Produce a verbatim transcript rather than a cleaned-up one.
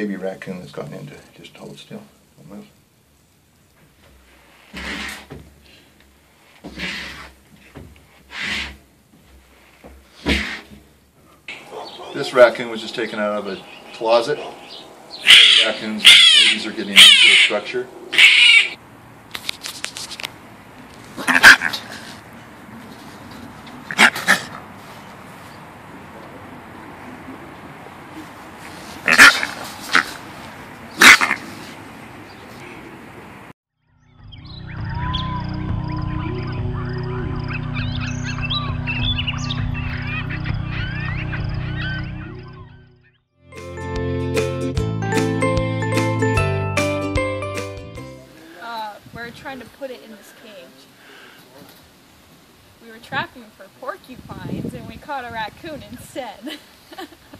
baby raccoon that's gone into. Just hold still. Don't move. This raccoon was just taken out of a closet. The raccoons, babies are getting into a structure. Trying to put it in this cage. We were trapping for porcupines and we caught a raccoon instead.